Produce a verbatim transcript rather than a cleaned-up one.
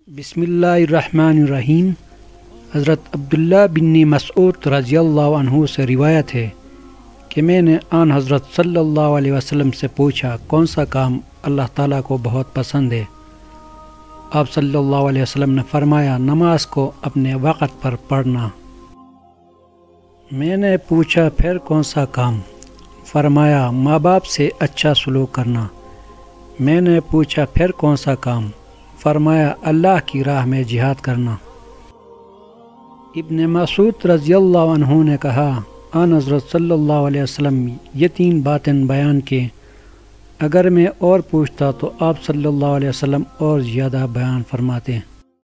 बिस्मिल्लाहिर्रहमानिर्रहीम। हज़रत अब्दुल्ला बिन मसऊद रज़ियल्लाहु अन्हु से रिवायत है कि मैंने आन हज़रत सल्लल्लाहु अलैहि वसल्लम से पूछा, कौन सा काम अल्लाह ताला को बहुत पसंद है। आप सल्लल्लाहु अलैहि वसल्लम ने फरमाया, नमाज को अपने वक़्त पर पढ़ना। मैंने पूछा, फिर कौन सा काम? फरमाया, माँ बाप से अच्छा सलूक करना। मैंने पूछा, फिर कौन सा काम? फरमाया, अल्लाह की राह में जिहाद करना। इब्न मसूद रज़ियल्लाहु अन्हु ने कहा, आन हज़रत सल्लल्लाहु अलैहि वसल्लम ये तीन बातें बयान की, अगर मैं और पूछता तो आप सल्लल्लाहु अलैहि वसल्लम और ज़्यादा बयान फरमाते।